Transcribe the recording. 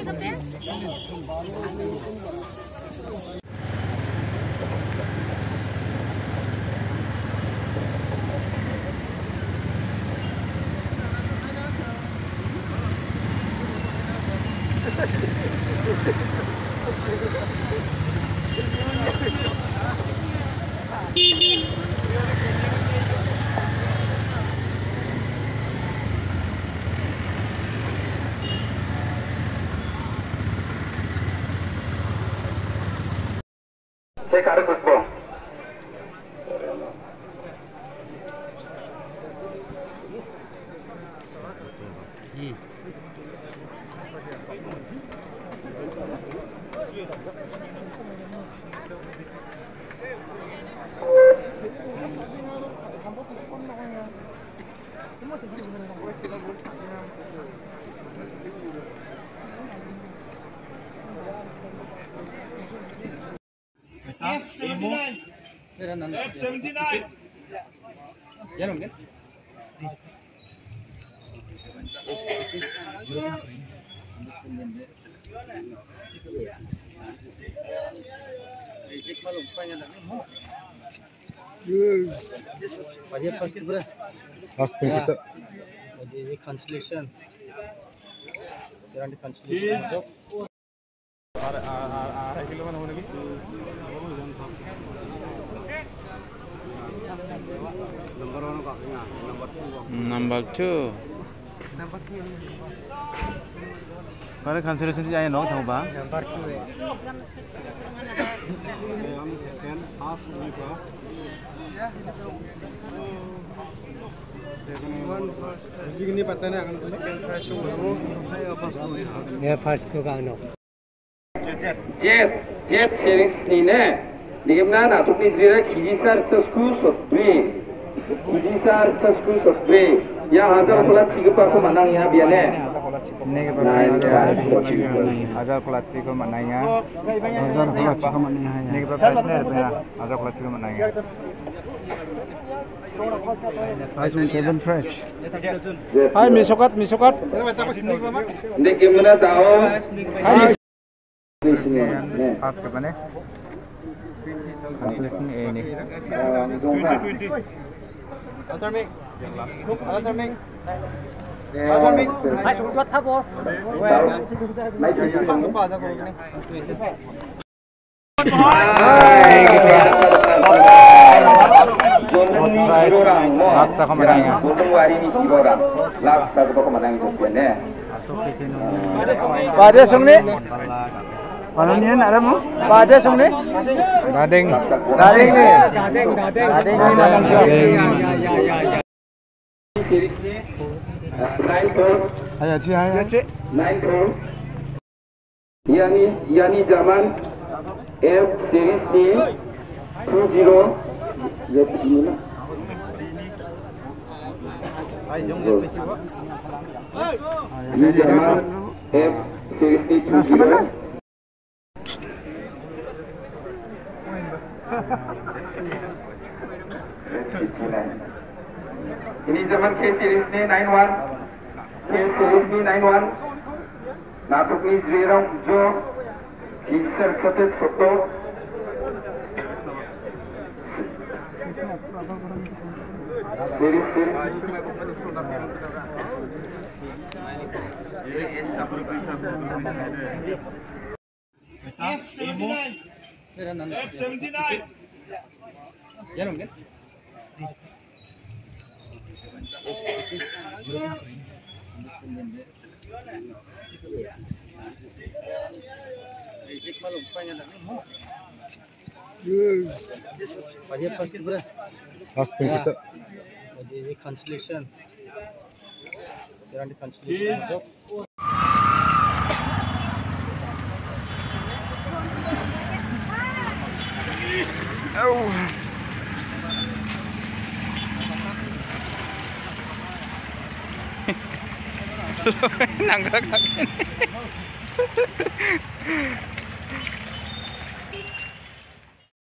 Saya Karek Football. F79. F79. Yan om kan? Wajib pas tu berapa? Pas tu kita. Jadi cancellation. Jangan di cancellation. Arai kilo mana lagi? Number 2. Kalau cancellation tu jangan tahu bang. Number 2. Ini patah nak Ya first ko kano. jet series ni ne ligimna na tukni zira kijisar chasku sotri kijisar chasku sotri ya hajar kolat sigpa ko manang ya biane Azal kolasi ko mananya. Azal kolasi ko mananya. Ini kita pasner ya. Azal kolasi ko mananya. 5.7 fresh. Hai misukat. Ndek gimana tahu Pas ke mana? Translation ini. Hai sung tuat thap bo. Laksa ko mananya. Laksa ko mananya jopene. Pada sungni. Kalau ni nak ramu? Pada sungni. Gading ni. Gading ni dalam job. Series ni 9 Ayah cik. 9 yani zaman F series ni 20 ya begini lah. Ini zaman F series ni 20 ini zaman K series ni 91 K series ni 91 natuk ni zerong jo kisar catet foto series F79. Yan om kan? Wajib pas tu berapa? Pas tu kita. Jadi cancellation. Jangan di cancellation. Nanggak